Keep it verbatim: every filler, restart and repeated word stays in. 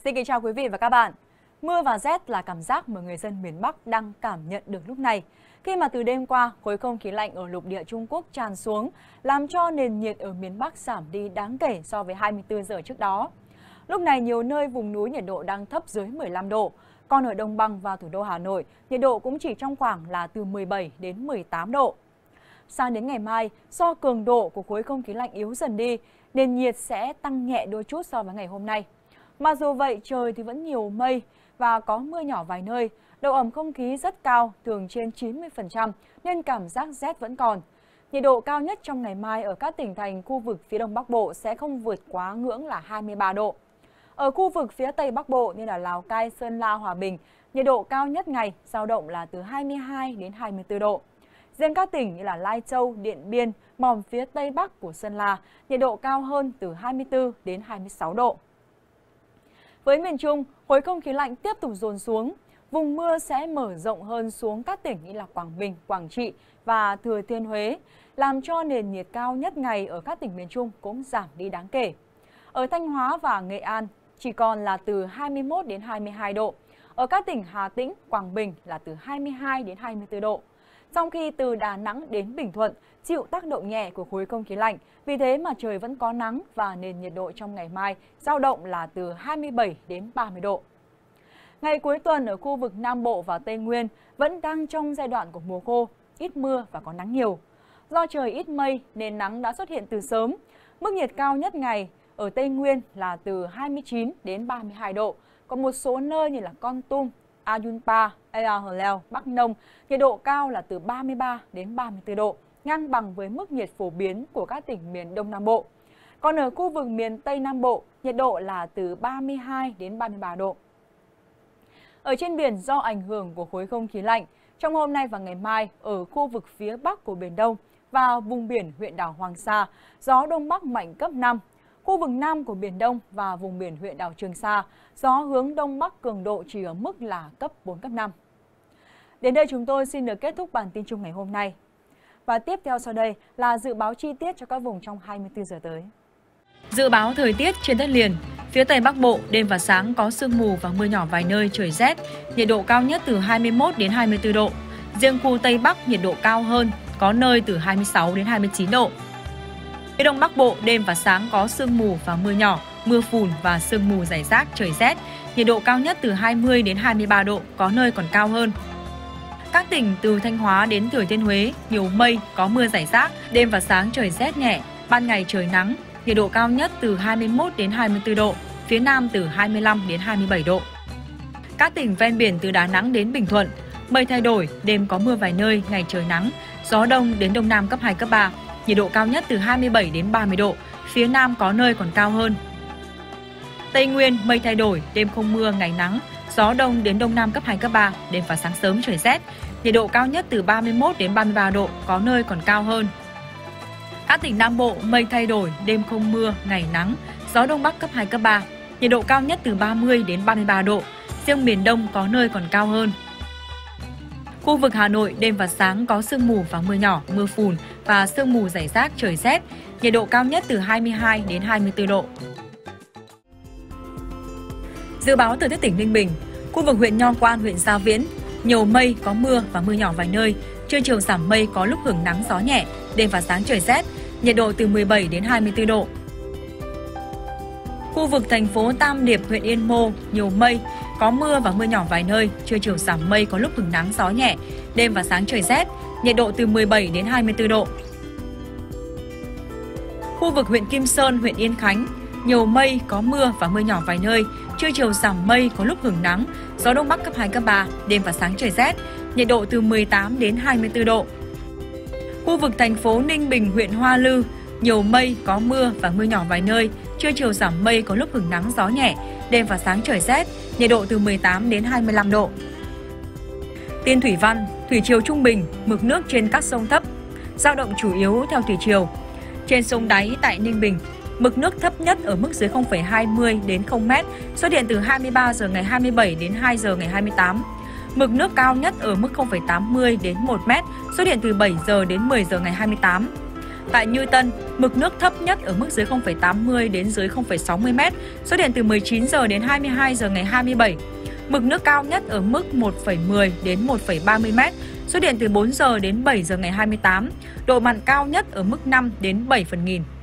Xin kính chào quý vị và các bạn. Mưa và rét là cảm giác mà người dân miền Bắc đang cảm nhận được lúc này. Khi mà từ đêm qua, khối không khí lạnh ở lục địa Trung Quốc tràn xuống, làm cho nền nhiệt ở miền Bắc giảm đi đáng kể so với hai mươi tư giờ trước đó. Lúc này, nhiều nơi vùng núi nhiệt độ đang thấp dưới mười lăm độ. Còn ở Đồng Bằng và thủ đô Hà Nội, nhiệt độ cũng chỉ trong khoảng là từ mười bảy đến mười tám độ. Sang đến ngày mai, do cường độ của khối không khí lạnh yếu dần đi, nền nhiệt sẽ tăng nhẹ đôi chút so với ngày hôm nay. Mặc dù vậy, trời thì vẫn nhiều mây và có mưa nhỏ vài nơi. Độ ẩm không khí rất cao, thường trên chín mươi phần trăm, nên cảm giác rét vẫn còn. Nhiệt độ cao nhất trong ngày mai ở các tỉnh thành khu vực phía Đông Bắc Bộ sẽ không vượt quá ngưỡng là hai mươi ba độ. Ở khu vực phía Tây Bắc Bộ như là Lào Cai, Sơn La, Hòa Bình, nhiệt độ cao nhất ngày dao động là từ hai mươi hai đến hai mươi tư độ. Riêng các tỉnh như là Lai Châu, Điện Biên, mỏm phía Tây Bắc của Sơn La, nhiệt độ cao hơn từ hai mươi tư đến hai mươi sáu độ. Với miền Trung, khối không khí lạnh tiếp tục dồn xuống. Vùng mưa sẽ mở rộng hơn xuống các tỉnh như là Quảng Bình, Quảng Trị và Thừa Thiên Huế, làm cho nền nhiệt cao nhất ngày ở các tỉnh miền Trung cũng giảm đi đáng kể. Ở Thanh Hóa và Nghệ An chỉ còn là từ hai mươi mốt đến hai mươi hai độ. Ở các tỉnh Hà Tĩnh, Quảng Bình là từ hai mươi hai đến hai mươi tư độ. Trong khi từ Đà Nẵng đến Bình Thuận chịu tác động nhẹ của khối không khí lạnh, vì thế mà trời vẫn có nắng và nền nhiệt độ trong ngày mai dao động là từ hai mươi bảy đến ba mươi độ. Ngày cuối tuần ở khu vực Nam Bộ và Tây Nguyên vẫn đang trong giai đoạn của mùa khô, ít mưa và có nắng nhiều. Do trời ít mây nên nắng đã xuất hiện từ sớm. Mức nhiệt cao nhất ngày ở Tây Nguyên là từ hai mươi chín đến ba mươi hai độ. Còn một số nơi như là Kon Tum, Ayunpa, Ea Hờ Leo, Bắc Nông, nhiệt độ cao là từ ba mươi ba đến ba mươi tư độ, ngang bằng với mức nhiệt phổ biến của các tỉnh miền Đông Nam Bộ. Còn ở khu vực miền Tây Nam Bộ, nhiệt độ là từ ba mươi hai đến ba mươi ba độ. Ở trên biển, do ảnh hưởng của khối không khí lạnh, trong hôm nay và ngày mai ở khu vực phía Bắc của Biển Đông và vùng biển huyện đảo Hoàng Sa, gió Đông Bắc mạnh cấp năm. Khu vực Nam của Biển Đông và vùng biển huyện đảo Trường Sa, gió hướng Đông Bắc cường độ chỉ ở mức là cấp bốn, cấp năm. Đến đây chúng tôi xin được kết thúc bản tin chung ngày hôm nay. Và tiếp theo sau đây là dự báo chi tiết cho các vùng trong hai mươi tư giờ tới. Dự báo thời tiết trên đất liền. Phía Tây Bắc Bộ, đêm và sáng có sương mù và mưa nhỏ vài nơi, trời rét. Nhiệt độ cao nhất từ hai mươi mốt đến hai mươi tư độ. Riêng khu Tây Bắc nhiệt độ cao hơn, có nơi từ hai mươi sáu đến hai mươi chín độ. Phía Đông Bắc Bộ, đêm và sáng có sương mù và mưa nhỏ, mưa phùn và sương mù rải rác, trời rét. Nhiệt độ cao nhất từ hai mươi đến hai mươi ba độ, có nơi còn cao hơn. Các tỉnh từ Thanh Hóa đến Thừa Thiên Huế, nhiều mây, có mưa rải rác, đêm và sáng trời rét nhẹ, ban ngày trời nắng, nhiệt độ cao nhất từ hai mươi mốt đến hai mươi tư độ, phía Nam từ hai mươi lăm đến hai mươi bảy độ. Các tỉnh ven biển từ Đà Nẵng đến Bình Thuận, mây thay đổi, đêm có mưa vài nơi, ngày trời nắng, gió đông đến đông nam cấp hai, cấp ba, nhiệt độ cao nhất từ hai mươi bảy đến ba mươi độ, phía Nam có nơi còn cao hơn. Tây Nguyên, mây thay đổi, đêm không mưa, ngày nắng, gió đông đến đông nam cấp hai, cấp ba, đêm và sáng sớm trời rét, nhiệt độ cao nhất từ ba mươi mốt đến ba mươi ba độ, có nơi còn cao hơn. Các tỉnh Nam Bộ, mây thay đổi, đêm không mưa, ngày nắng, gió đông bắc cấp hai, cấp ba, nhiệt độ cao nhất từ ba mươi đến ba mươi ba độ, riêng miền Đông có nơi còn cao hơn. Khu vực Hà Nội, đêm và sáng có sương mù và mưa nhỏ, mưa phùn và sương mù rải rác, trời rét, nhiệt độ cao nhất từ hai mươi hai đến hai mươi tư độ. Dự báo thời tiết tỉnh Ninh Bình, khu vực huyện Nho Quan, huyện Gia Viễn, nhiều mây, có mưa và mưa nhỏ vài nơi, trưa chiều giảm mây, có lúc hưởng nắng gió nhẹ, đêm và sáng trời rét, nhiệt độ từ mười bảy đến hai mươi tư độ. Khu vực thành phố Tam Điệp, huyện Yên Mô, nhiều mây, có mưa và mưa nhỏ vài nơi, trưa chiều giảm mây, có lúc hưởng nắng gió nhẹ, đêm và sáng trời rét, nhiệt độ từ mười bảy đến hai mươi tư độ. Khu vực huyện Kim Sơn, huyện Yên Khánh, nhiều mây, có mưa và mưa nhỏ vài nơi, trưa chiều giảm mây, có lúc hưởng nắng, gió đông bắc cấp hai, cấp ba, đêm và sáng trời rét, nhiệt độ từ mười tám đến hai mươi tư độ. Khu vực thành phố Ninh Bình, huyện Hoa Lư, nhiều mây, có mưa và mưa nhỏ vài nơi, trưa chiều giảm mây, có lúc hưởng nắng gió nhẹ, đêm và sáng trời rét, nhiệt độ từ mười tám đến hai mươi lăm độ. Tin thủy văn, thủy triều trung bình, mực nước trên các sông thấp, dao động chủ yếu theo thủy triều. Trên sông Đáy tại Ninh Bình, mực nước thấp nhất ở mức dưới không phẩy hai mươi đến không mét, xuất hiện từ hai mươi ba giờ ngày hai mươi bảy đến hai giờ ngày hai mươi tám. Mực nước cao nhất ở mức không phẩy tám mươi đến một mét, xuất hiện từ bảy giờ đến mười giờ ngày hai mươi tám. Tại Như Tân, mực nước thấp nhất ở mức dưới không phẩy tám mươi đến dưới không phẩy sáu mươi mét, xuất hiện từ mười chín giờ đến hai mươi hai giờ ngày hai mươi bảy. Mực nước cao nhất ở mức một phẩy mười đến một phẩy ba mươi mét, xuất hiện từ bốn giờ đến bảy giờ ngày hai mươi tám. Độ mặn cao nhất ở mức năm đến bảy phần nghìn.